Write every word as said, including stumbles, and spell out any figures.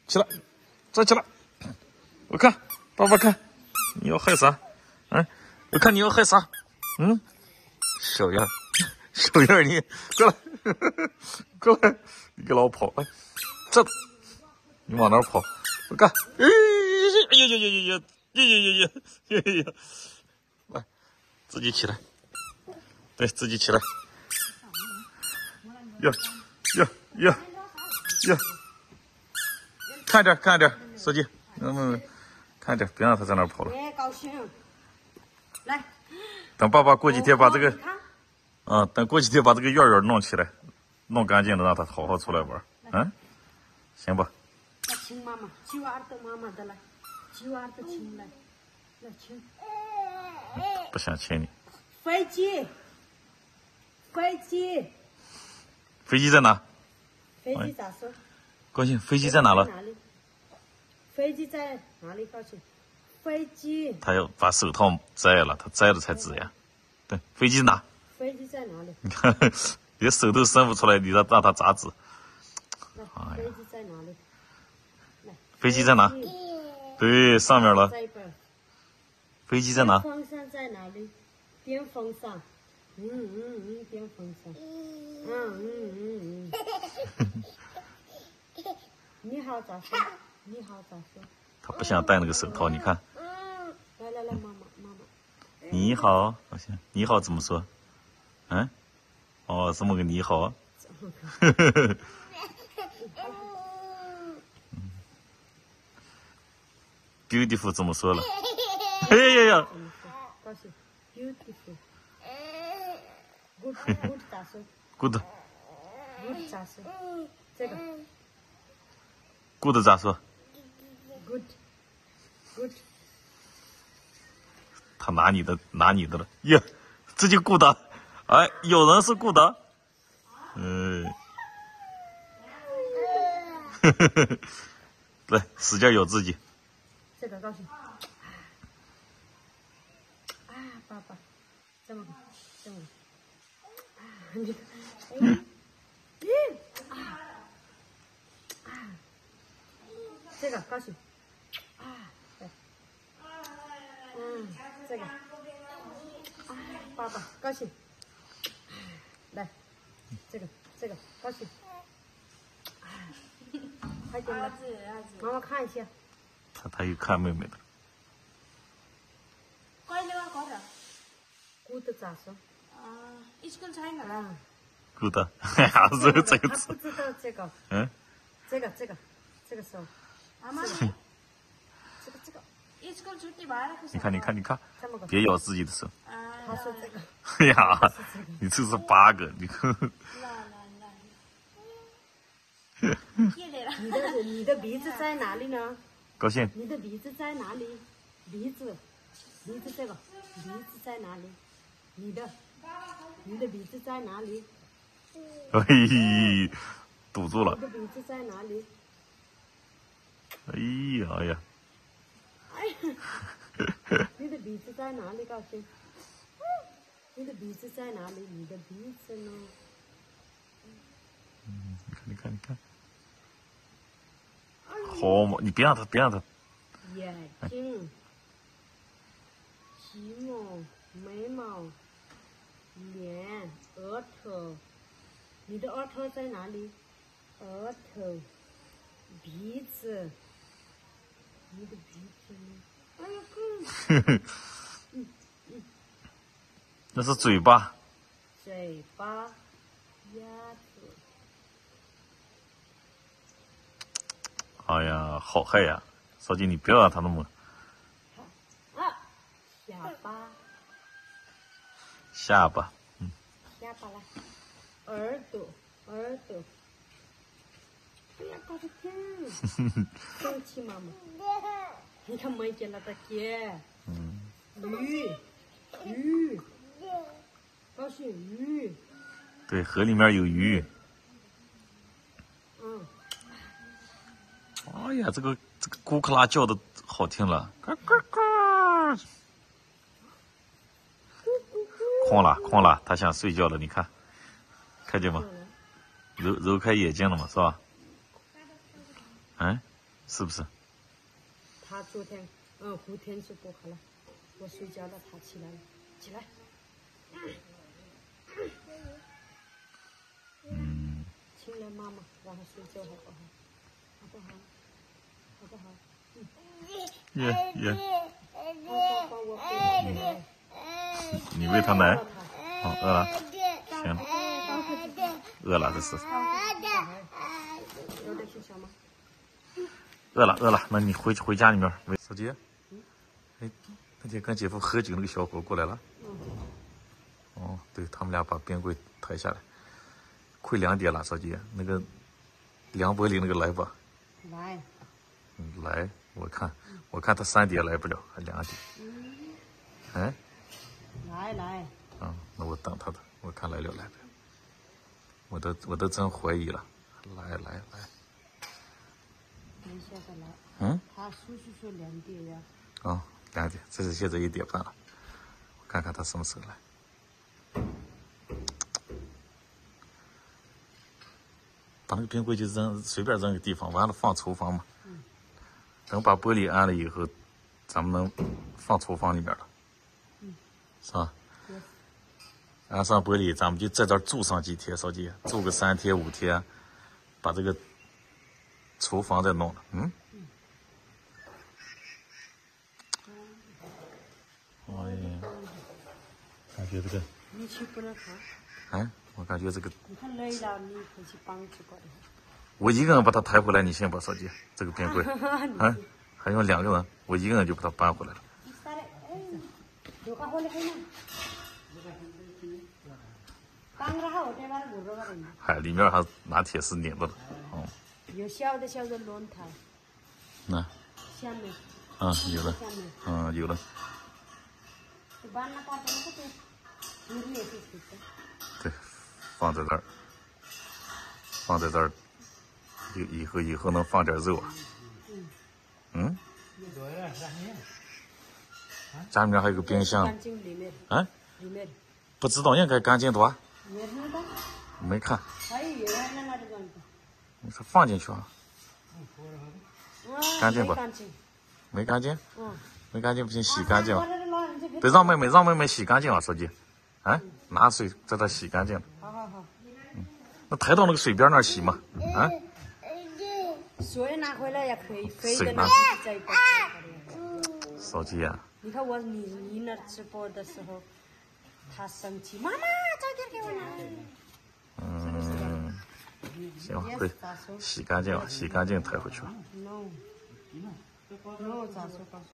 起来，站起来。我看，爸爸看，你要害啥？嗯，我看你要害啥？嗯，小样，小样你过来，过来，你给老跑来，这，你往哪跑？我看，哎呀呀呀呀呀呀呀呀呀呀呀！来，自己起来，对自己起来。呀呀呀呀！看着看着，司机，嗯嗯，看着，别让他在那儿跑了。 别高兴，来， 等爸爸过几天把这个，嗯，等过几天把这个院院弄起来，弄干净了，让他好好出来玩。嗯，行吧。 来亲妈妈，揪耳朵妈妈的来，揪耳朵亲来，来亲。 不想亲你。 飞机，飞机， 飞机在哪？ 飞机咋说？ 高兴，飞机在哪了？ 飞机在哪里？高兴，飞机。 他要把手套摘了，他摘了才指呀。对，飞机哪？ 飞机在哪里？ 你看，连手都伸不出来，你让让他咋指？ 来，飞机在哪里？来， 飞机在哪？对，上面了。飞机在哪？ 风扇在哪里？电风扇。嗯嗯嗯，电风扇。嗯嗯嗯嗯。你好，咋说？你好，咋说？ 他不想戴那个手套，你看。 来来来，妈妈妈妈。 你好，好像你好怎么说？嗯？哦，这么个你好。呵呵呵。beautiful 怎么说了？哎呀呀！ 高兴 ，beautiful。good good 咋说 ？good。 good 咋说？这个。 good 咋说 ？good good。 他拿你的，拿你的了。呀，这就 good。哎，有人是 good。嗯。呵呵呵。来，使劲咬自己。 这个高兴。啊，爸爸，这么个，这么个。啊，你，哎，嗯，啊，啊，这个高兴。啊，对，嗯，这个。啊，爸爸高兴。来，这个，这个高兴。啊，快点来，妈妈看一下。 他他又看妹妹的。 good咋说？ 啊 ，school China 啊 good， 还是这个词。 不知道这个。 嗯。 这个这个这个手。 啊妈， 这个这个。 school出去玩了。 你看你看你看，别咬自己的手。 他说这个。 哎呀，你这是八个，你看。 你的你的鼻子在哪里呢？ 高兴。 你的鼻子在哪里？鼻子，鼻子这个，鼻子在哪里？你的，你的鼻子在哪里？ 哎，堵住了。 你的鼻子在哪里？ 哎呀哎呀。 哎呀，你的鼻子在哪里？高兴。你的鼻子在哪里？你的鼻子呢？ 嗯，你看你看你看。好嘛，你别让他，别让他。 眼睛、眉毛、眉毛、脸、额头，你的额头在哪里？额头、鼻子，你的鼻子呢？哎呀， 呵呵。 嗯嗯。 那是嘴巴。 嘴巴、鸭子。 哎呀，好害呀！小姐，你不要让他那么。 啊，下巴。 下巴，嗯。 下巴来，耳朵，耳朵。哎呀，搞得挺。生气妈妈。你看没见了的姐。 嗯。 鱼，鱼。高兴鱼。 对，河里面有鱼。 嗯。 哎呀，这个这个咕克拉叫的好听了，咕咕咕，空了空了，他想睡觉了，你看，看见吗？揉揉开眼睛了嘛，是吧？嗯， 是不是？ 他昨天，嗯，后天就不喝了。我睡觉了，他起来了，起来。 嗯。 亲了妈妈，让他睡觉好不好？好不好？好不好？嗯。 耶耶。 好，宝宝，我给你。 你喂他奶？ 饿了他哦，饿了。行了。饿了这是。 有点小小吗？ 饿了饿了，那你回去回家里面喂。小杰，哎，那天跟姐夫喝酒那个小伙过来了。哦，对他们俩把冰柜抬下来，快两点了，小姐，那个梁伯里那个来吧。 来。 嗯，来，我看，我看他三点来不了，还两点。哎。 来来。 嗯，那我等他的，我看来了来了，我都我都真怀疑了，来来来。 没下得来。 嗯。 他叔叔说两点呀。 哦，两点，这是现在一点半了，我看看他什么时候来。把那个冰柜就扔，随便扔个地方，完了放厨房嘛。 嗯。 等把玻璃安了以后，咱们能放厨房里面了。 嗯。 是吧？ 对。 安上玻璃，咱们就在这儿住上几天，小姐，住个三天五天，把这个厨房再弄了。嗯。 嗯。 哎呀，感觉这个。 你去不能看。 哎，我感觉这个。 你看累了，你回去帮着过来。 我一个人把它抬回来，你信不？小姐，这个冰柜，啊，还用两个人，我一个人就把它搬回来了。嗨，里面还拿铁丝拧着的，哦。 有小的小的轮胎。 那。 下面。 嗯，有了。嗯，有了。对，放在这儿，放在这儿，以以后以后能放点肉啊。嗯。家里面还有个冰箱。啊？不知道，应该干净多。没看。你说放进去啊？干净不？没干净。没干净不行，洗干净了。得让妹妹让妹妹洗干净了，手机。哎，拿水在这洗干净了。 好好好。 嗯，那抬到那个水边那儿洗嘛。啊。 水拿回来也可以，非水拿。手机呀。 你看我你你那直播的时候，他生气，妈妈早点给我拿。 嗯，行吧，对，洗干净了，洗干净抬回去了。 no no 咋说？